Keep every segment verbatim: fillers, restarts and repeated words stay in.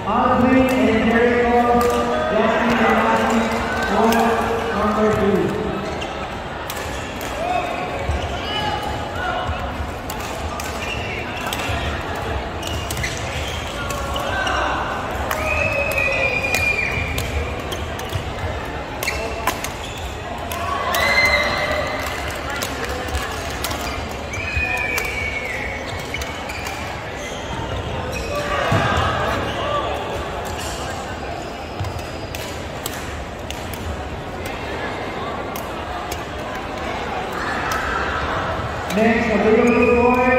Aldrin and Jericho, Jackie and Ashley, number two. Next, available for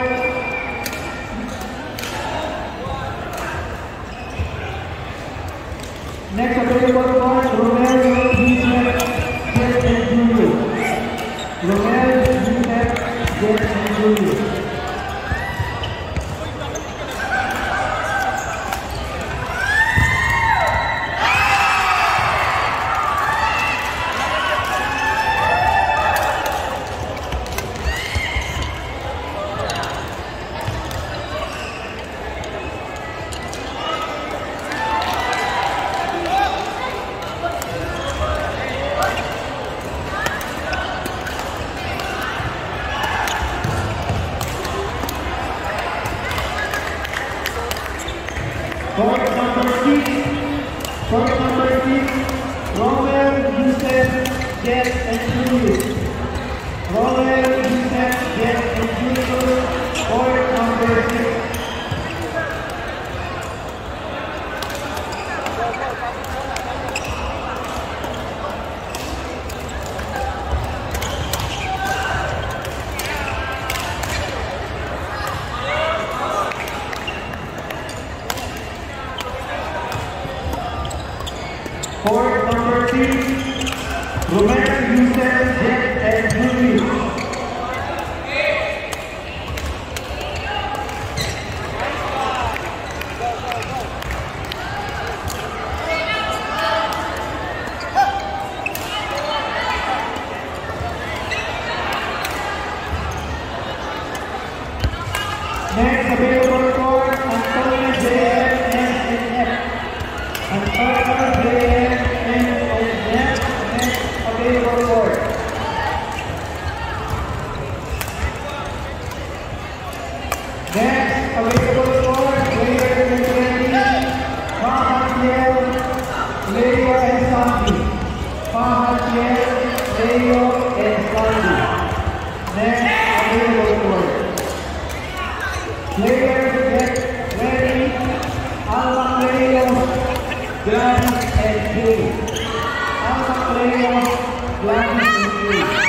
Next available for Romero, Yusef, Jet, and Julio. Romero, Yusef, Jet, and Julio. Court number six, court number six, Romero, Yusef, Jet, and Julio. Romero, Yusef, Jet, and Julio, court number six. Court number six, Romero, Yusef, Jet, and Julio. Next available court, Antonio J F and F. Antonio J F and F. Next available court. Next available court, player number twenty, Fahadiel, Leo and Sandy. Fahadiel, Leo and Sandy. Next available court. Players get ready, Alma Leo, Gladys and Kay. Alma Leo, Gladys and Kay.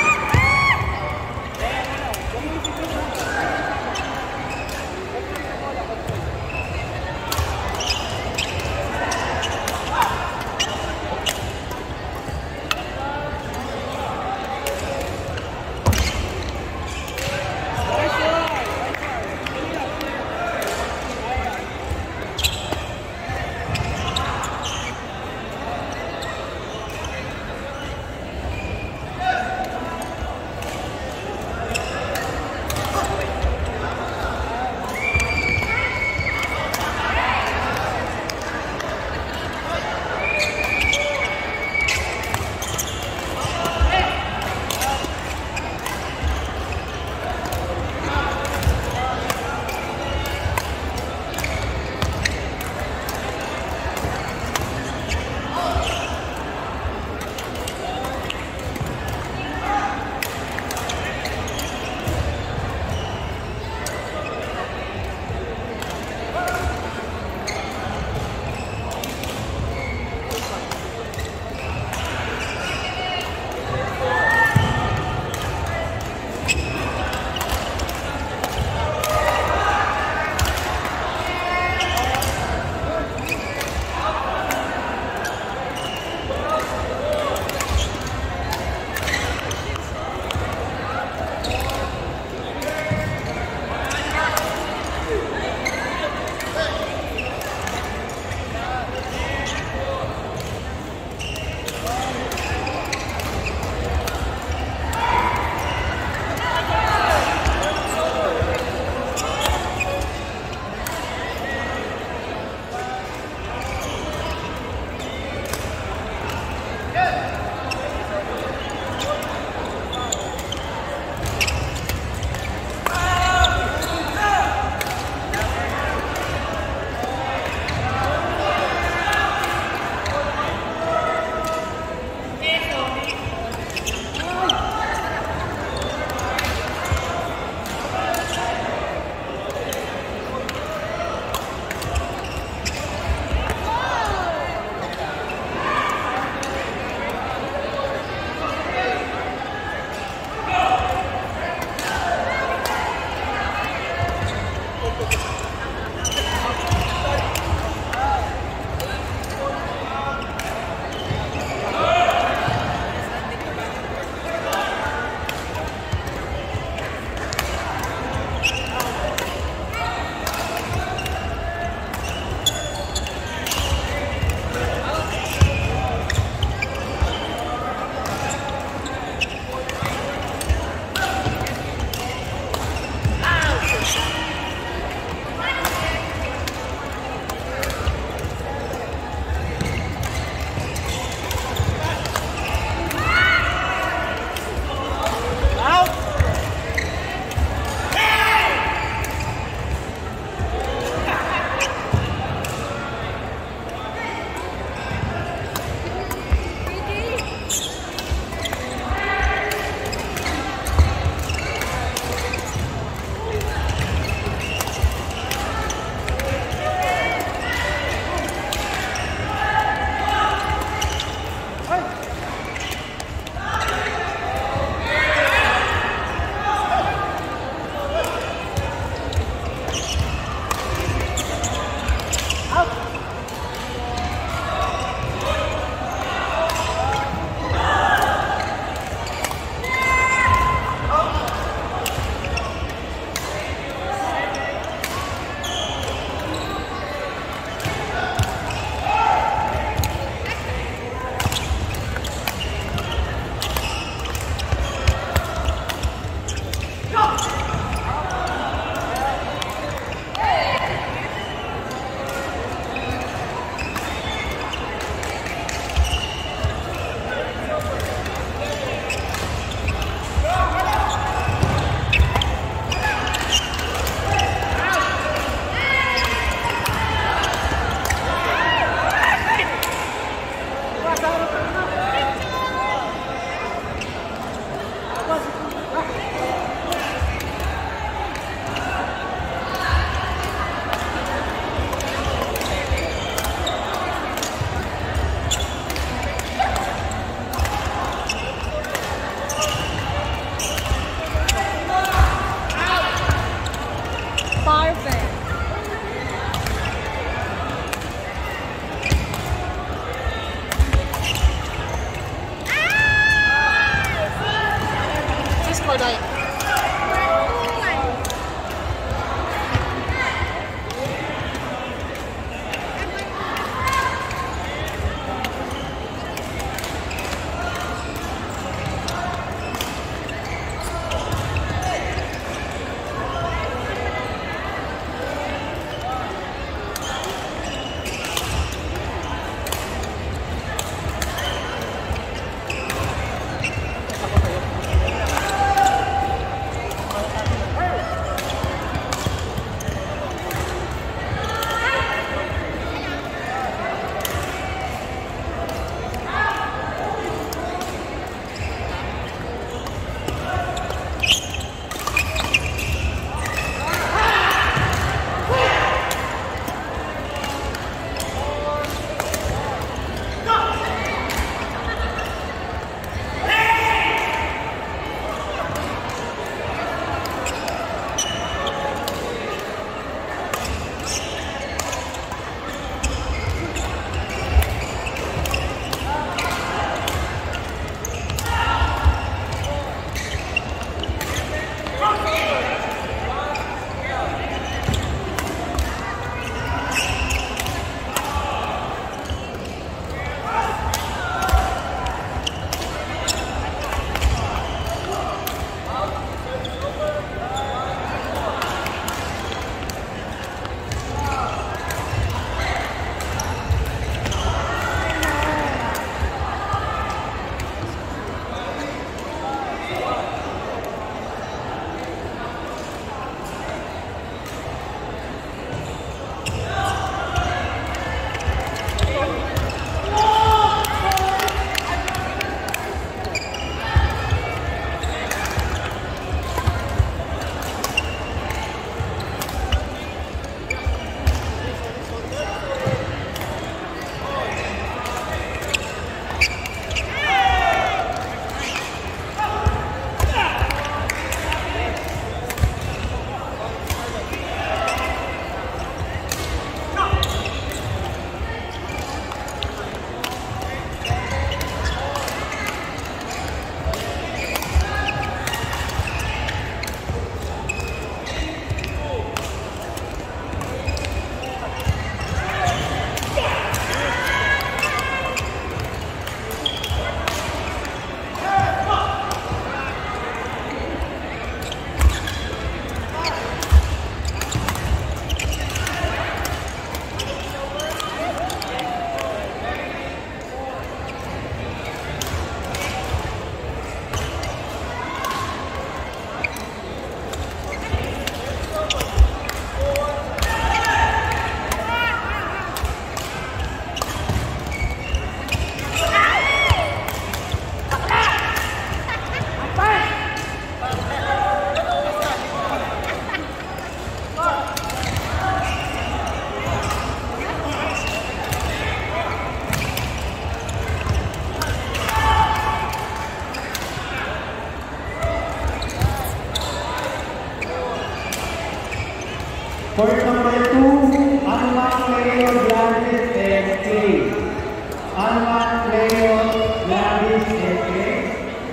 Court number two, Alman, Leo, Gladys, and Kay. Alman, Leo, Gladys, and Kay.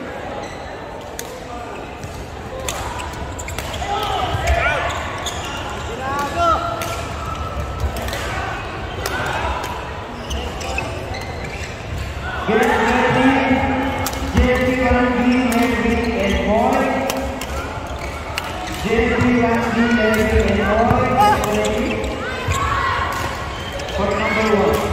Get ready, J P one B, Henry, and Boy. J P one B, Henry, and Boy. Ready? For number one.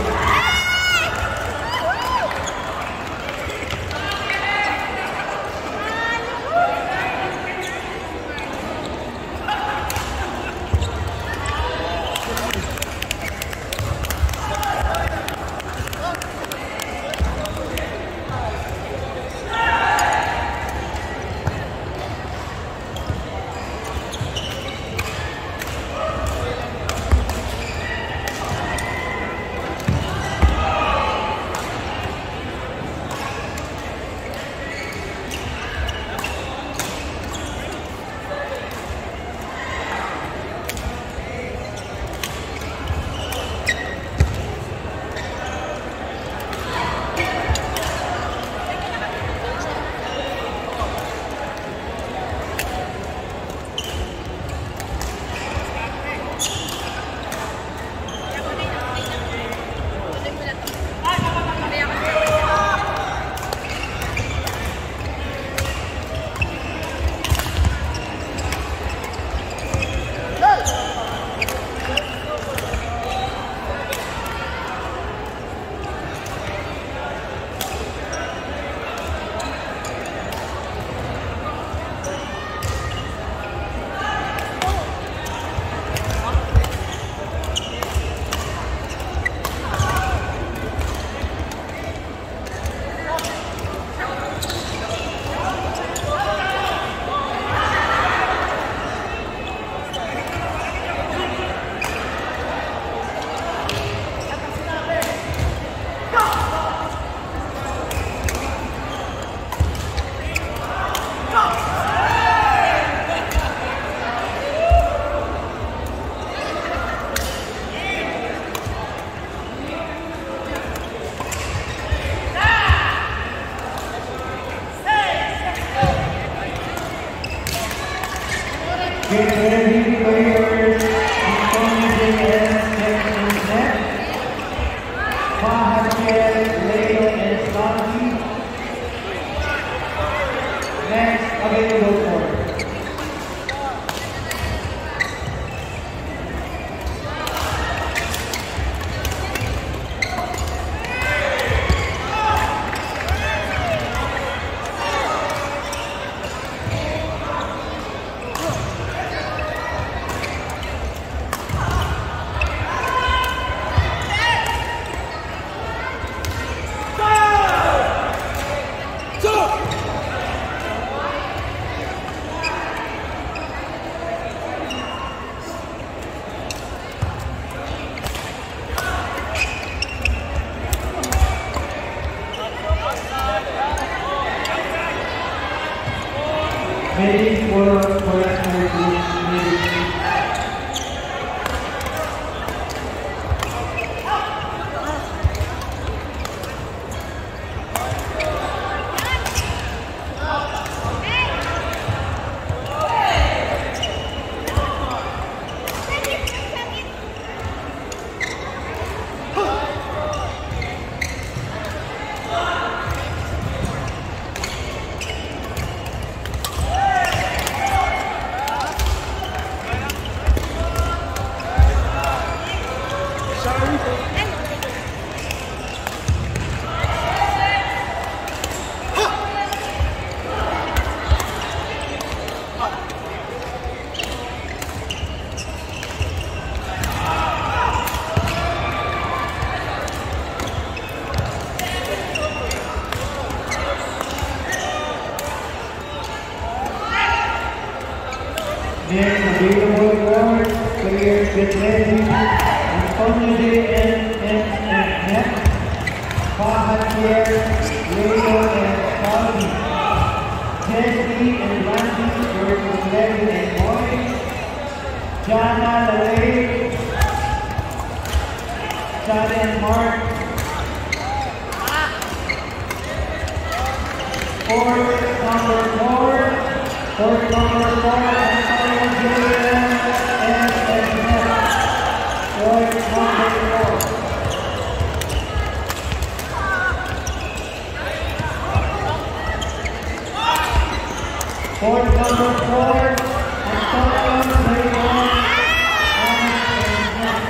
Get ready for your opponent and net. Fahad, Leo, and Sanji. Next available court. Ready for court number two. Next available court, players get ready. Antonio and and net. Fahad, Leo, and Salvi. Jesse and Randy versus Larry and Boy. Jana, Sandy and Mark. Fourth number four. Fourth number four. Antonio Julian and Edmund. Fourth number four. Fourth number four, Antonio Mico and Perez.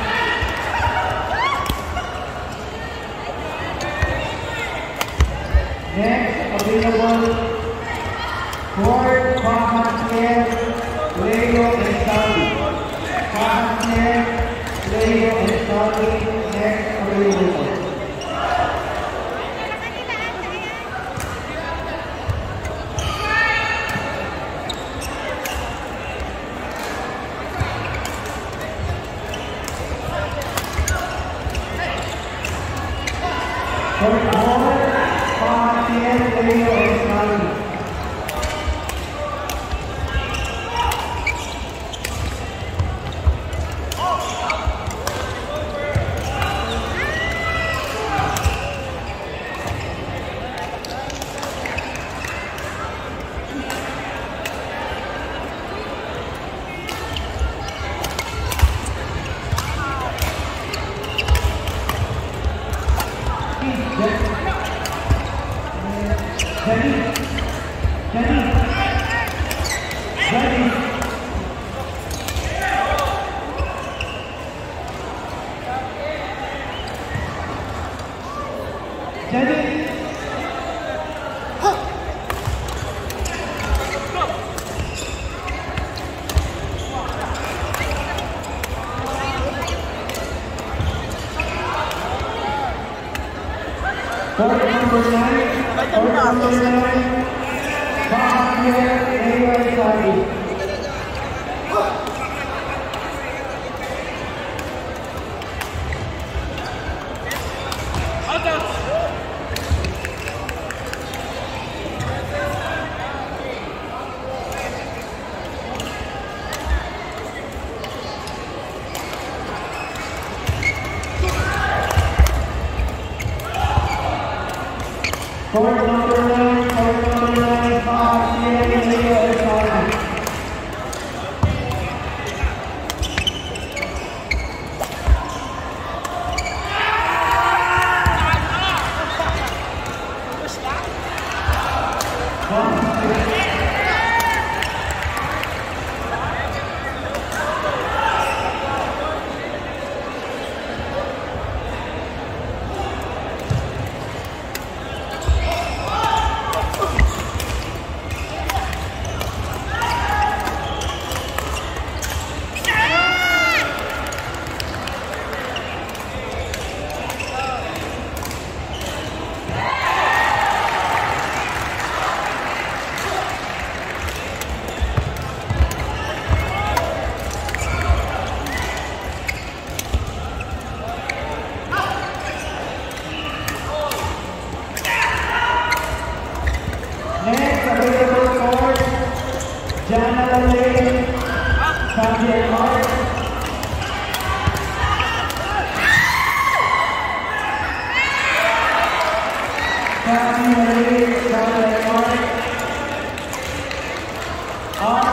Next, available, fourth, Barcena, Leo and Saudi. Barcena, Leo and Saudi, next available. Fourth ball, Barcena, Leo and Saudi. Ready? Ready? Ready? Ready? Court number nine. Court number nine. Barcena, Leo and Saudi. Court number nine, court number nine, Barcena, Leo and Saudi. Next available court, Grandell, Sandy and Mark. Sandy and Mark.